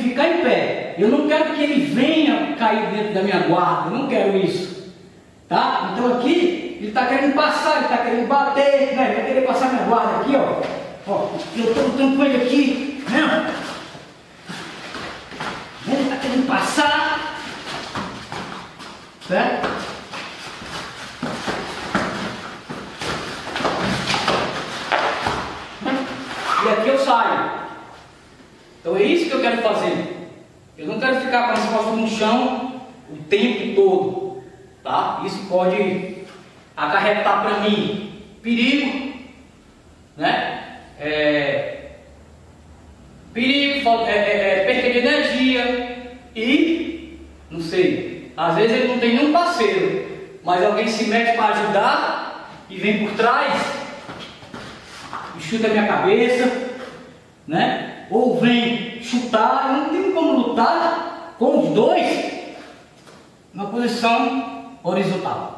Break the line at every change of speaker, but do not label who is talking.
ficar em pé. Eu não quero que ele venha cair dentro da minha guarda, eu não quero isso. Tá? Então aqui, ele está querendo passar, ele está querendo bater, né? Ele vai querer passar minha guarda aqui, ó. Ó, eu estou lutando com ele aqui, né? Ele está querendo passar, certo? E aqui eu saio. Então é isso que eu quero fazer. Eu não quero ficar com as costas no chão o tempo todo, tá? Isso pode acarretar para mim perigo, né? Perda de energia e, não sei, às vezes ele não tem nenhum parceiro, mas alguém se mete para ajudar e vem por trás e chuta a minha cabeça, né? Ou vem chutar, eu não tenho como lutar com os dois na posição horizontal.